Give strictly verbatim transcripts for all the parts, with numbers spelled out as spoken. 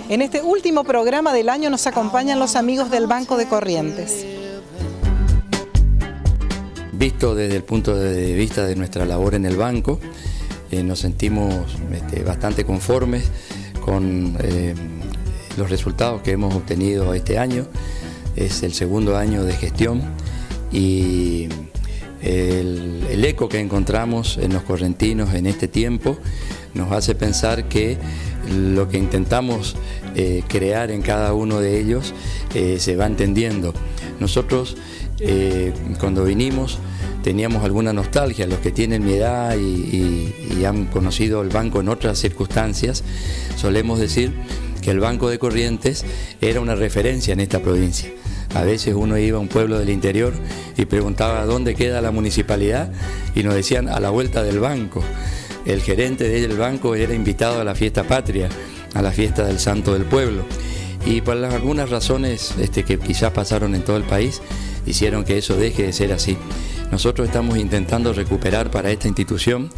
En este último programa del año nos acompañan los amigos del Banco de Corrientes. Visto desde el punto de vista de nuestra labor en el banco, eh, nos sentimos este, bastante conformes con eh, los resultados que hemos obtenido este año. Es el segundo año de gestión y el, el eco que encontramos en los correntinos en este tiempo nos hace pensar que lo que intentamos eh, crear en cada uno de ellos eh, se va entendiendo. Nosotros eh, cuando vinimos teníamos alguna nostalgia, los que tienen mi edad y, y, y han conocido el banco en otras circunstancias, solemos decir que el Banco de Corrientes era una referencia en esta provincia. A veces uno iba a un pueblo del interior y preguntaba dónde queda la municipalidad y nos decían a la vuelta del banco. El gerente del banco era invitado a la fiesta patria, a la fiesta del santo del pueblo. Y por algunas razones este, que quizás pasaron en todo el país, hicieron que eso deje de ser así. Nosotros estamos intentando recuperar para esta institución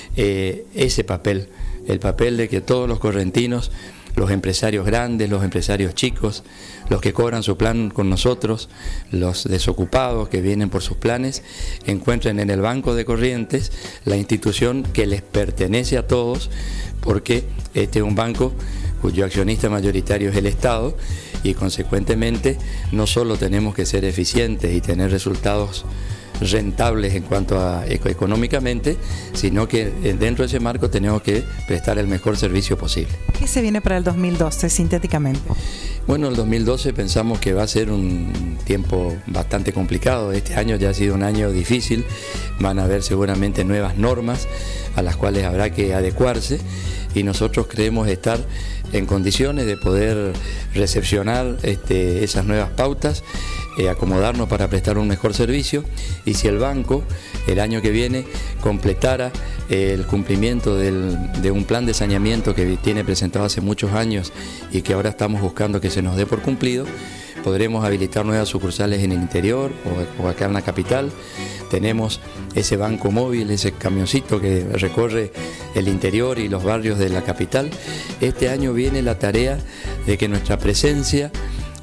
eh, ese papel, el papel de que todos los correntinos, los empresarios grandes, los empresarios chicos, los que cobran su plan con nosotros, los desocupados que vienen por sus planes, encuentren en el Banco de Corrientes la institución que les pertenece a todos, porque este es un banco cuyo accionista mayoritario es el Estado y consecuentemente no solo tenemos que ser eficientes y tener resultados rentables en cuanto a económicamente, sino que dentro de ese marco tenemos que prestar el mejor servicio posible. ¿Qué se viene para el dos mil doce sintéticamente? Bueno, el dos mil doce pensamos que va a ser un tiempo bastante complicado. Este año ya ha sido un año difícil, van a haber seguramente nuevas normas a las cuales habrá que adecuarse y nosotros creemos estar en condiciones de poder recepcionar este, esas nuevas pautas, eh, acomodarnos para prestar un mejor servicio y si el banco el año que viene completara eh, el cumplimiento del, de un plan de saneamiento que tiene presentado hace muchos años y que ahora estamos buscando que se nos dé por cumplido, podremos habilitar nuevas sucursales en el interior o, o acá en la capital. Tenemos ese banco móvil, ese camioncito que recorre el interior y los barrios de la capital. Este año viene la tarea de que nuestra presencia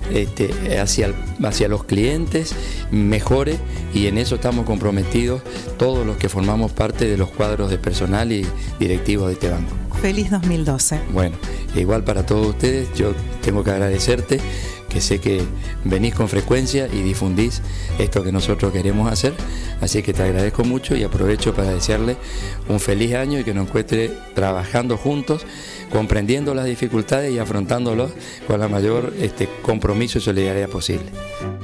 este, hacia, hacia los clientes mejore y en eso estamos comprometidos todos los que formamos parte de los cuadros de personal y directivos de este banco. Feliz dos mil doce. Bueno, igual para todos ustedes, yo tengo que agradecerte que sé que venís con frecuencia y difundís esto que nosotros queremos hacer, así que te agradezco mucho y aprovecho para desearle un feliz año y que nos encuentre trabajando juntos, comprendiendo las dificultades y afrontándolos con la mayor este, compromiso y solidaridad posible.